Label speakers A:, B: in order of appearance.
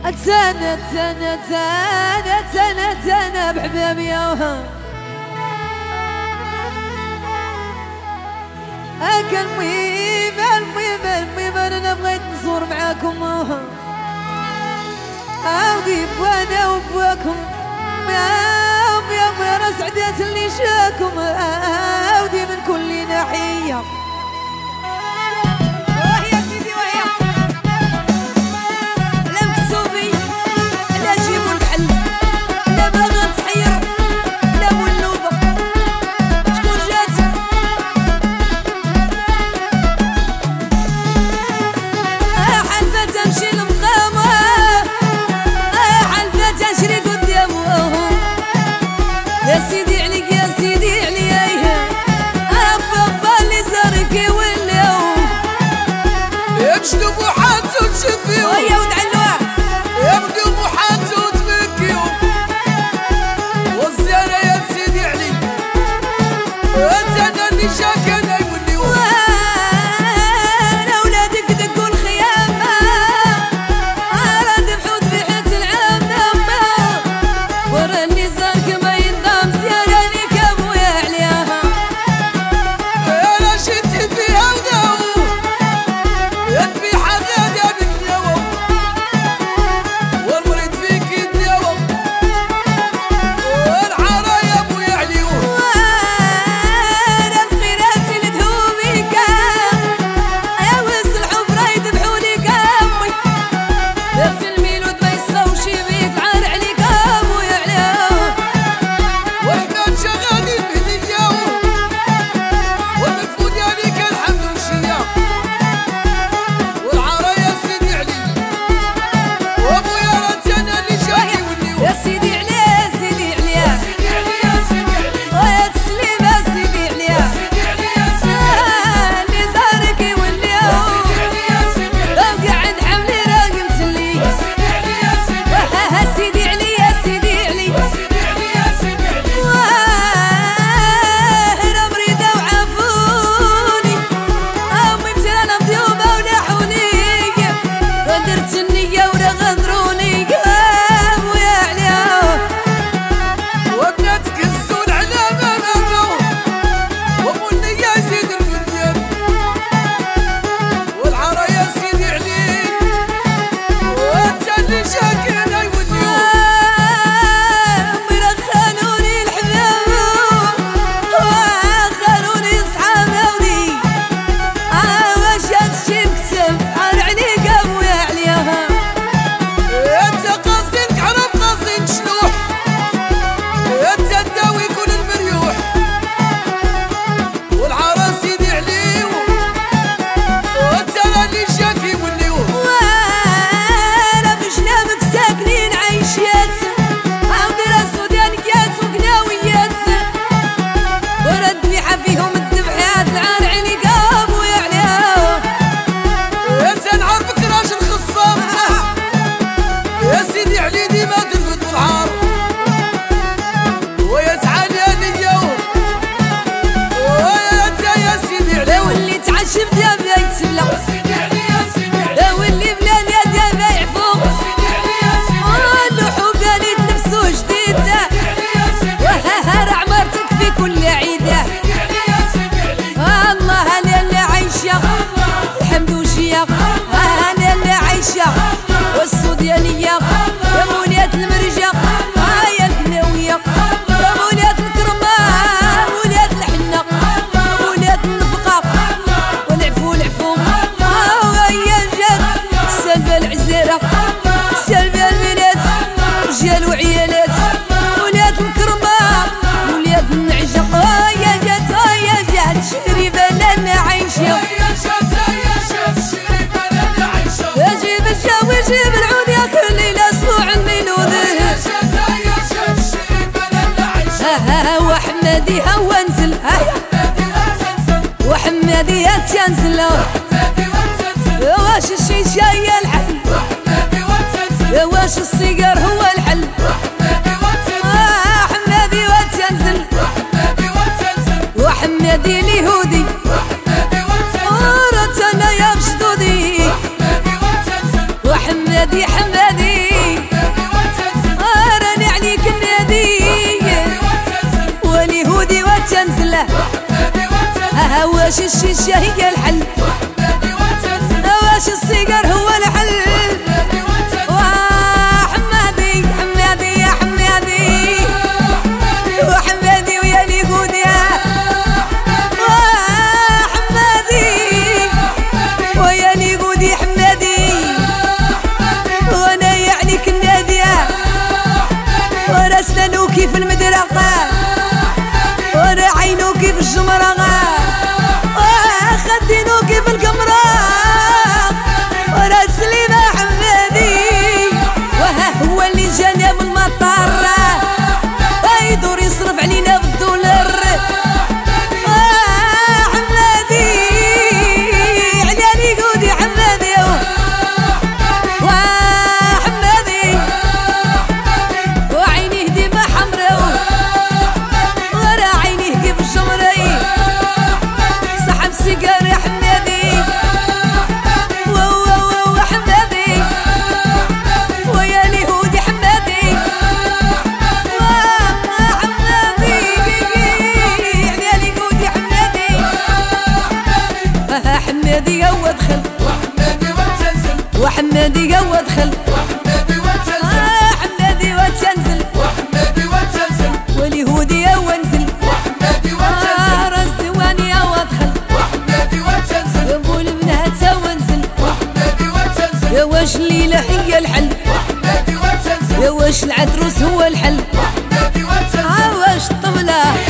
A: اتسنى بحبابي يا المهم انا بغيت نزور معاكم اودي وانا وبواكم يا راس عدات اللي شاكم اودي من كل ناحيه يا سيدي وهي لا مكتوبي لا جيبوا الحل لا باغا تحير لا مولوبه شكون جات حلفة تمشي المقامة حلفة تشري قدامه يا سيدي عليك يا سيدي عليا بابا اللي زارك يوليو
B: يمشلو بوحاتو تشفيو
A: ويا ودعلوع
B: يبدو بوحاتو تفكيو والزيارة يا سيدي علي انت انا اللي جاك انا يوليو
A: انا ولادك دقوا الخيامة راد بحوت بحيت العامة ورا اللي زارك ما ينضم زيارة ليك ابويا عليها
B: انا شدت فيها وداو يدبي حدادة بالنيو والمريض فيك يدنيو والعارة يا ابويا عليو
A: وانا الخيرات لدهوميك يا وسط الحفرة يذبحوا ليك امي في الميلود ما يسخوش بيك عار عليك ابويا عليها
B: واحنا شغالين بهدية والمفروض عليك الحمد وشيا والعارة يا سيدي علي وابويا رانت انا اللي جاي واللي
A: يا سيدي عليا يا سيدي عليا
B: سيدي علي يا سيدي علي
A: ويا تسليم يا سيدي عليا
B: سيدي علي يا سيدي
A: اللي زارك يوليو
B: علي يا سيدي علي
A: قاعد حملي راقم تلي
B: سيدي علي يا سيدي علي
A: سيدي علي يا سيدي علي
B: سيدي علي يا سيدي علي
A: انا مريضة وعافوني امي مثلا مذيوبة ونحوني ودرت النية ورا غدروني ابويا عليا
B: وبناتك الزول على منامه ومولي يا زيد المدير والعارة يا سيدي علي وانت اللي جاك انا يولي
A: امي رخانوني الحباب وخانوني صحابوني واش هادشي مكتب عار عليك ابويا عليها
B: انت قاصدين تعرف قاصدين شلوح انت تداوي كل المريوح والعارة سيدي علي وانت اللي جاك يولي
A: وانا مش نامك ساكنين عيشيات عاودي راسو ديالكيات وقناويات ورا الذبيحة فيهم الذبحات العار عليك ابويا عليها
B: انت نعرفك راجل خصام يا سيدي علي ديما ترفد بالعار ويا تعالي اليوم ويا انت يا سيدي علي
A: لو اللي تعشم دابا يتسلى
B: سيدي علي يا سيدي علي
A: لو اللي بلا نادى ما يعفوق
B: سيدي علي يا سيدي
A: اللحوم دالي تلبسو جديد
B: علي يا سيدي
A: وهر عمرتك في كل عيدة
B: سيدي علي يا سيدي علي
A: الله انا اللي عايشة الحمد وشيا انا اللي عايشة والسو دياليا يا مولات المرجة يا القناوية يا مولات الكرمة مولات الحنة مولات النفقة والعفو وهي جات سلبة العزيرة سلبة البنات رجال وعيالات مولات الكرمة مولات النعجة يا جات شريفة لنا عايشة
B: يا شاف الشريفة لنا عايشة
A: جيب الجو جيب العود يا كل ليلة اسبوع الميلود
B: يا شاف الشريفة لنا عايشة
A: وحمادي هو انزل وحمادي تنزل واش الشيشة هي الحل واش السيجار هو الحل حمادي وتنزل وحمادي اليهودي ورتنا يا مشدودي وحمادي حمادي واش الشيشة هي الحل واش السيجار هو الحل وحمادي حمادي يا حمادي وحمادي ويا لي قوديا وحمادي ويا لي قودي حمادي وانا يعنيك النادية ورا سنانو كيف المدرقة ورا عينو كيف الجمرة خدينو كيف القمرة ورا سليمة حمادي وها هو اللي جانا من المطار يدور يصرف علينا بالدولار حمادي علياني قودي حمادي وحمادي وعينيه ديما حمراء ورا عينيه كيف الجمرة صاحب سيجار يا حمادي حمادي ويا اليهودي حمادي حمادي يا اليهودي حمادي حمادي هو دخل وحمادي هو دخل حمادي وتنزل واليهودي هو نزل الزواني هو دخل يقول البنات هو نزل يا واش الليلة هي الحل يا واش العتروس هو الحل واش الطبلة